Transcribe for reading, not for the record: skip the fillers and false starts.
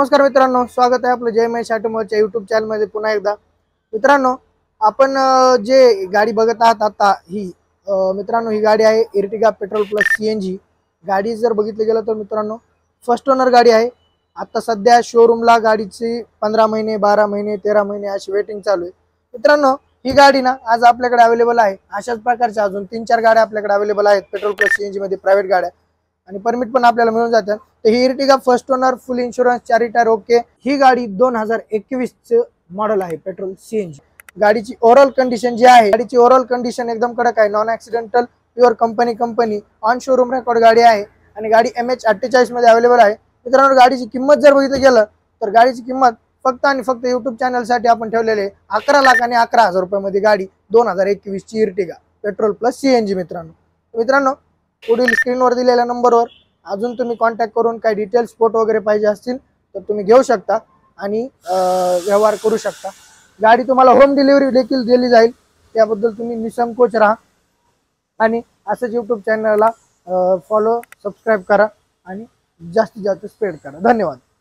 नमस्कार मित्रांनो, स्वागत आहे आपलं जय महेश ऑटोमोबाईलच्या यूट्यूब चॅनलमध्ये पुन्हा एकदा। मित्रांनो, आपण जे गाडी बघत आहात आता ही मित्रांनो ही गाडी आहे एर्टिगा पेट्रोल प्लस सीएनजी। गाडी जर बघितलं गेलं तर मित्रांनो फर्स्ट ओनर गाडी आहे। आता सध्या शोरूमला गाडीची 15 महिने 12 महिने 13 महिने अशी वेटिंग चालू आहे। मित्रांनो ही गाडी ना आज आपल्याकडे अवेलेबल आहे। अशाच प्रकारच्या अजून 3-4 गाड्या आपल्याकडे अवेलेबल आहेत पेट्रोल प्लस सीएनजी मध्ये, प्रायव्हेट गाड्या आणि परमिट पण आपल्याला मिळून जातात। तर ही Ertiga first owner, full insurance, 4 tyre okay. ही गाडी 2021 चे मॉडेल आहे पेट्रोल सीएनजी। गाडीची ओव्हरऑल कंडिशन जी आहे, गाडीची ओव्हरऑल कंडिशन एकदम कडक आहे, non accidental, pure company on showroom record गाडी आहे आणि गाडी MH48 मध्ये अवेलेबल आहे। मित्रांनो गाडीची किंमत जर बघितलं गेलं तर गाडीची किंमत फक्त आणि फक्त यूट्यूब चॅनल साठी आपण ठेवलेले 11 लाख आणि 11,000 रुपयामध्ये गाडी 2021 ची एर्टिगा पेट्रोल प्लस सीएनजी। मित्रांनो पुढील स्क्रीनवर दिलेल्या नंबरवर अजून तुम्ही कॉन्टॅक्ट करून काही डिटेल्स फोटो वगैरे पाहिजे असतील तर तुम्ही घेऊ शकता आणि व्यवहार करू शकता। गाडी तुम्हाला होम डिलिव्हरी देखील दिली जाईल, त्याबद्दल तुम्ही निसंकोच राहा आणि असंच यूट्यूब चॅनलला फॉलो सबस्क्राईब करा आणि जास्तीत जास्त स्प्रेड करा। धन्यवाद।